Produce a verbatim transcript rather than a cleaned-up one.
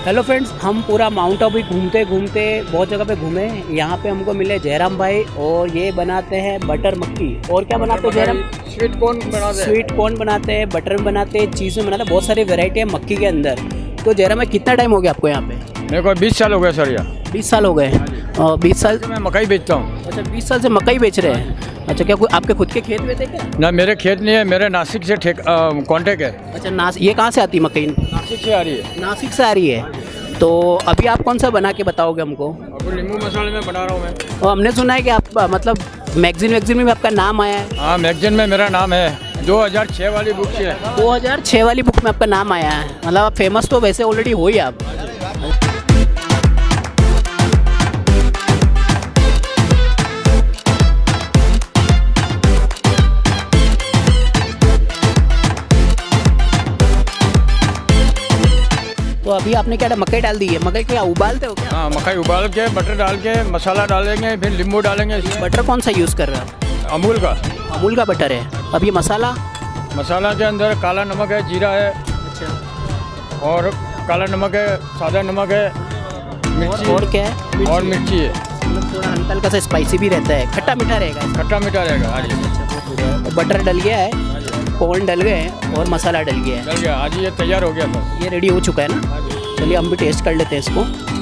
Hello friends, हम पूरा mount Abu घूमते घूमते बहुत जगह पे घूमे। यहाँ पे हमको मिले जयराम भाई और ये बनाते हैं बटर मक्की। और क्या बनाते हैं जयराम? स्वीट कॉर्न बनाते हैं। स्वीट कॉर्न बनाते हैं, बटर में बनाते हैं, चीज़ में बनाते हैं, बहुत सारी वैरायटी है मक्की के अंदर। तो जयराम भाई कितना टाइम हो गया आपको यहाँ पे? मेरे को बीस साल हो गए सर। यहाँ बीस साल हो गए। बीस साल मैं मकई बेचता हूँ। अच्छा, बीस साल से मकई बेच रहे हैं। अच्छा, क्या कोई आपके खुद के खेत में थे क्या? ना, मेरे खेत नहीं है, मेरे नासिक से ठेक कॉन्टेक्ट है। अच्छा, नासिक। ये कहाँ से आती है मकई? नासिक से आ रही है। नासिक से आ रही है। तो अभी आप कौन सा बना के बताओगे हमको? अब नींबू मसाले में बना रहा हूँ मैं। और हमने सुना है कि आप मतलब मैगजीन वैगजीन में भी आपका नाम आया है। हाँ, मैगजीन में मेरा नाम है। दो हज़ार छह वाली बुक से है। दो हज़ार छह वाली बुक में आपका नाम आया है। मतलब आप फेमस तो वैसे ऑलरेडी हो ही आप। तो अभी आपने क्या मकई डाल दी है? मकई क्या उबालते हो क्या? हाँ, मकई उबाल के बटर डाल के मसाला डालेंगे, फिर नींबू डालेंगे। बटर कौन सा यूज़ कर रहे हो? अमूल का। अमूल का बटर है। अब ये मसाला? मसाला के अंदर काला नमक है, जीरा है। अच्छा। और काला नमक है, सादा नमक है, मिर्ची। और, और क्या है? और मिर्ची है। मतलब थोड़ा हल्का हल्का सा स्पाइसी भी रहता है, खट्टा मीठा रहेगा। खट्टा मीठा रहेगा। हाँ जी। बटर डल गया है, कॉर्न डल गए और मसाला डल गया है। डल गया। आज ये तैयार हो गया सर। ये रेडी हो चुका है ना? चलिए हम भी टेस्ट कर लेते हैं इसको।